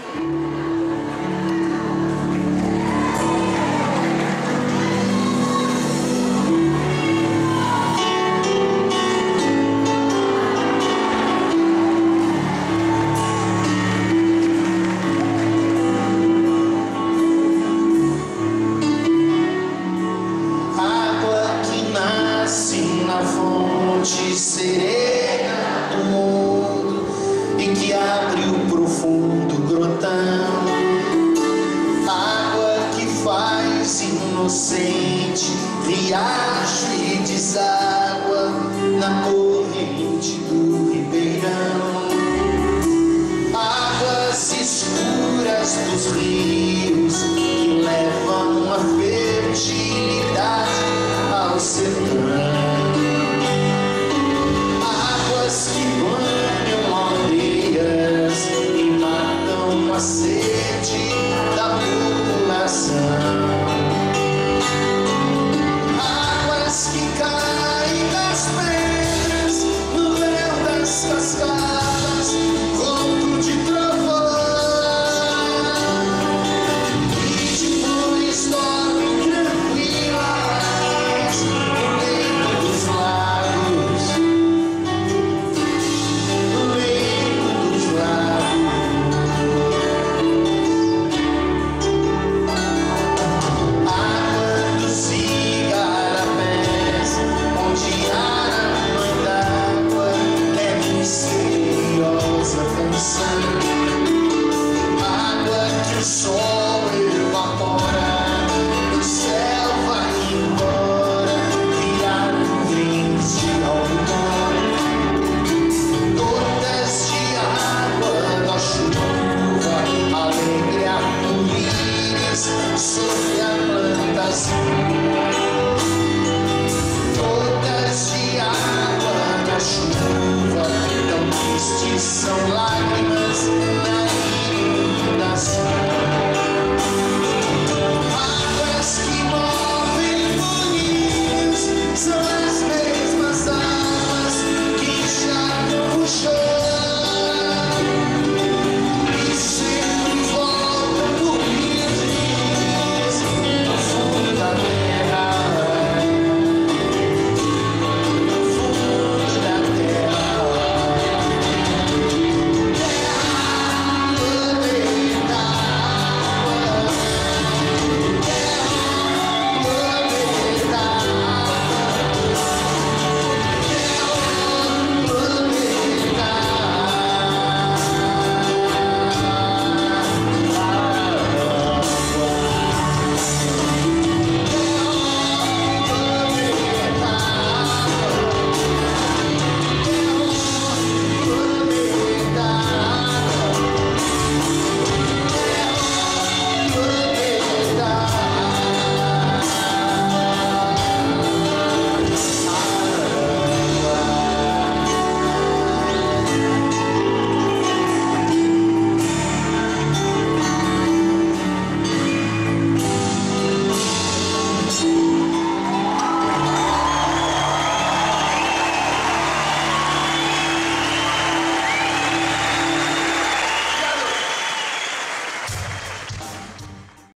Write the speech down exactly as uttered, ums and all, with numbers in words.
Serena do mundo e que abre o profundo grotão, água que faz inocente riacho e deságua na corrente do ribeirão, águas escuras dos rios que levam a fertilidade ao sertão, que banham aldeias e matam a sede da população, águas que caem das pedras no véu das cascadas, conto de trovão, e depois dormem tranquilas no leito dos lagos. Água que o sol evapora, o céu vai embora, criar nuvens de algodão, gotas de água da chuva, alegre arco-íris sobre a plantação, gotas de água da chuva, tão tristes são lágrimas na inundação.